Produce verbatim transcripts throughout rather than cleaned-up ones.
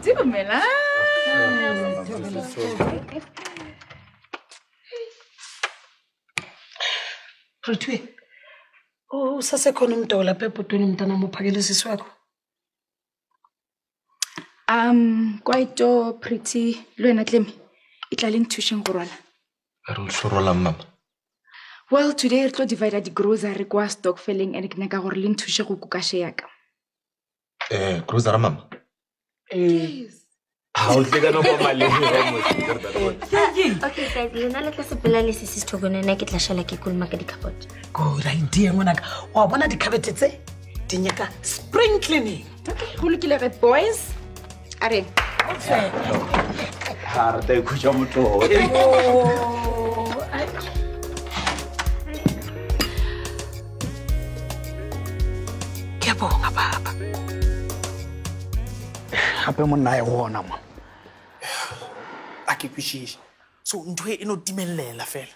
Pretty Mela. Pretty. Oh, sase khona umntola phepotweni mntana mophakele siswakho. Um, quite pretty. Lwena Clem. Itlaleng tuition go rwala. Re shorola mama. Well, today re tlo divide the grocery kwa stock filling and ke naka gore le nthushe go kuka sheyaka. Eh, grocery mama. Yes. How is it going Okay, guys, lena le tla sepela le sisi stogone na ke tla shala ke kulma ka dikhabot. Good idea ngwanaka. Wa bona dikhabete tse di nyaka spring cleaning. Okay, go lokile re boys. Are. Okay. Ha re go ja motho. Oh. Ke bona baba. Hape monna e wona mo. A ke kwishishe. So ntwe ino dimelela fela.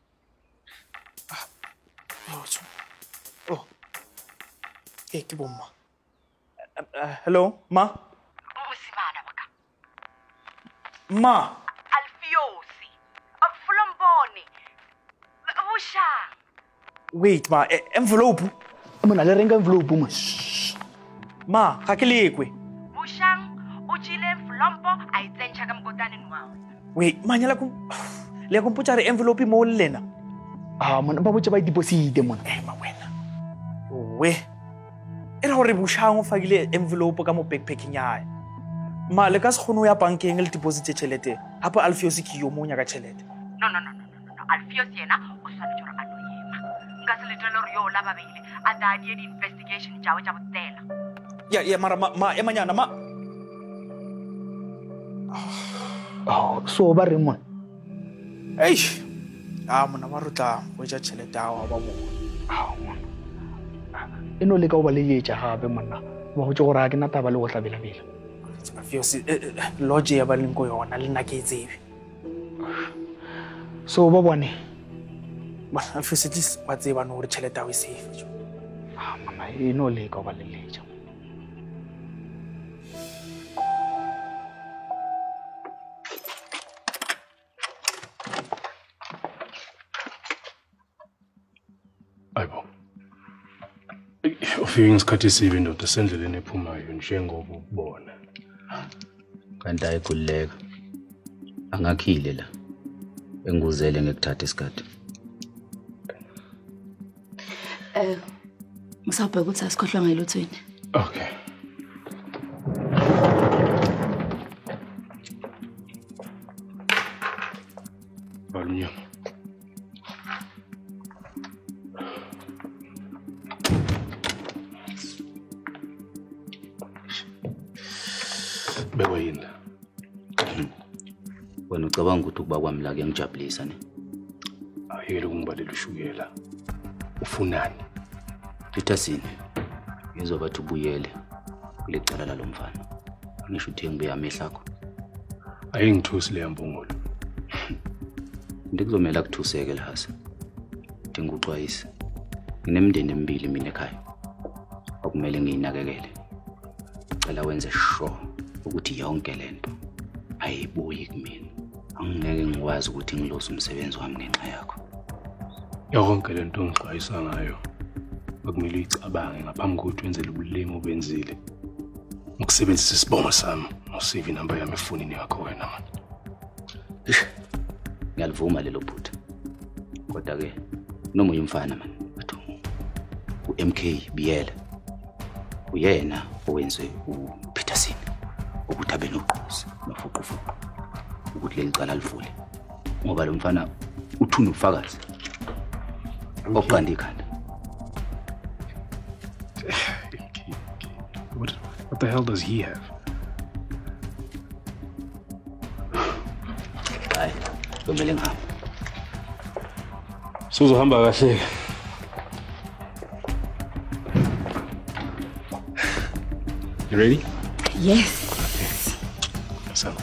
Oh. Oh. Hey, ke bomma. Hello, ma? Usimana baka. Ma. Alfiosi. Aflomboni. Usha. Wait, ma, e envelope. Mona le renga envelope mo. Ma, ga ke lekwe. Ushang ujile mflompo aitsentsha ka mkotane nwawe. Wait, manyala ku le komputa re envelope mo lena. Ah, mona ba botse ba deposit mona. Eh, ma wena. We. Era hore Bushang o fagile envelope ka mo backpacking yae. Ma le ka se khono ya bankeng le deposit tšhelete. Hapa Alfiosi ke yo mo nya ka tšhelete. No no no no no no. Alfiosi yena o swanetse gore a no yema. Nka se letelo re yo la babile a da di investigation jawe ja botsela. Ya ya mara ma ma emanyana ma. Oh, so ba re mo. Eish. Ah, mona ba rutla go ja tšhelete a wa ba mo. Ah, mona. Eno le ka o ba le yetša gape monna. Ba go tse gore a ke na taba le go tlabela bela. Alfiosi lodge ya ba leng go yona le nna ke tsebe. So ba bone. Ba Alfiosi dis ba tseba no re tšhelete a o e safe. Ah, monna eno le ka o ba le letša. Ayibo. Ufike ngesikhathi sibi ndoda sendleleni ephumayo njengoba ubona. Kanti ayikhuleka. Angakhile la. Enguzele ngekuthatha isikhathi. Eh, ngisabheka ukuthi asikhohlwa ngeluthweni. Okay. Balunya. Beko yini? Wena ucabanga ukuthi ukuba kwami la kuyangijabulisa ne? Ayeke ukungibalela ushukela. Ufunani? Thithasini. Ngizobathi ubuyele kulecala lalomfana. Ngisho uthi ngibuya amehla akho. Ayingithusi le mbongolo. Ndikuzomela kuthuseke lahasa. Dinga uxwayise. Nginemndeni emibili mina ekhaya. Okumele ngiyinakekele. Cela wenze sure ukuthi yonke lento ayibuyi kumina. Angeke ngikwazi ukuthi ngilose umsebenzi wami ngenxa yakho. Yonke lento ngixwayisa ngayo. Akumele uyicabange ngaphambi kokuthi wenze ubulimi obenzile. Ukusebenzisa isibongo sami, no-C V number yami efonini yakho wena man. Ngiyalivuma lelo phutha. Kodwa ke noma uyumfana man, bathi u-M K Biyela. Uyena owenze uPeterson ukuthi abe noqhuzi nofuqufuqu ukuthi le licala livule. Ngoba lo mfana uthuna ubufakazi. Oqanda ikhanda. What, what the hell does he have? Hayi, kumele ngihamba. Suzohamba kahle. You ready? Yes. Okay. So.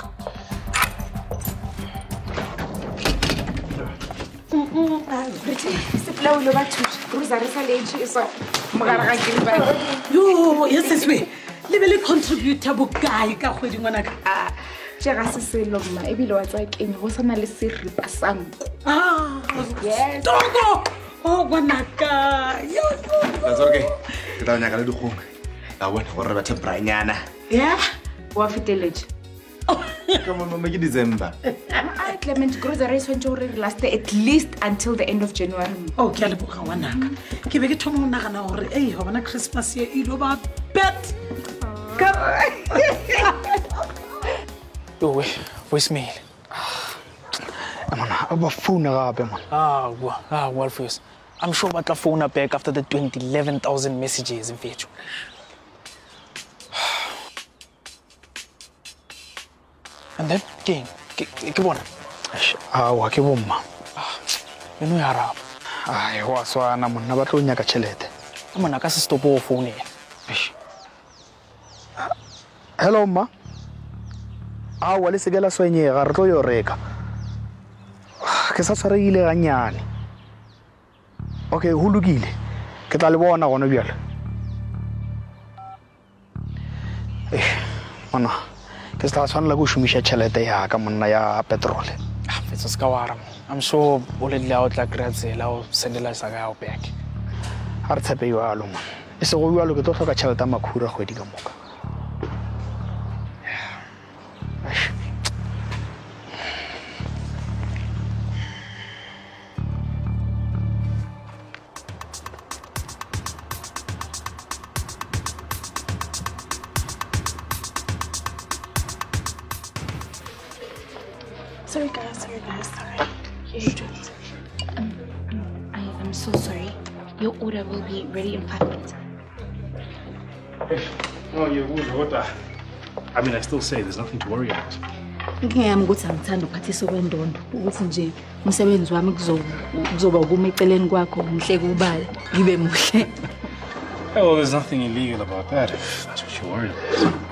Pretty. Sipla ulo bathu. Grocery sa lenchi iso. Magara ka gilba. Yo, yes this way. le be le contributor bokae ka kgwedi ngwanaka Ah, je ga se selo mma ebile wa tsa keng go sana le seripa sanko. ah Yes. toko o ngwanaka yo That's okay. Ke tla nyaka le dikgomo. La bona gore ba temperanyana. ya Wa fiteletse. Ka mo mo ke December. Ah, Clement grocery is when you last at least until the end of January. o ke a leboga ngwanaka ke be ke thoma go nagana gore ei go bona Christmas ye e lo ba bet Yo, voicemail. Man, aba phone gape man. Ah, wa, ah, Wolfius. I'm sure batla phone back after the twenty eleven thousand messages in feature. And then, King, ke bona. Ah, wa ke bomma. You know yara. Ai, wa swana monna ba tlo nyaka tšhelete. Amana ka se stop o phone. Hello ma. Ah, wa le segela swenyega re tlo yo reka. Ke sa tshwareile ga nyane. Okay, ho lokile. Ke tla le bona gona bjale. Eh, mana. Ke tla tshwanela go shumisha tšhelete ya ka monna ya petrol. Ah, it's a skawara. I'm sure o le la o tla kratsela o sendela sa ga o back. Ha re tshepe yo alo man. E se go bjalo ke tlo hloka tšhelete makhura kgwedi ka moka. Sorry guys, sorry guys, sorry. Um, um, I am so sorry. Your order will be ready in five minutes. Oh, you would, what the? I mean, I still say there's nothing to worry about. inkinga yami ukuthi angithanda ukuphathisa kwendondo ukuthi nje umsebenzi wami kuzoba kuma eceleni kwakho ngihle kubala ngibe muhle. Oh, well, there's nothing illegal about that, if that's what you're worried about.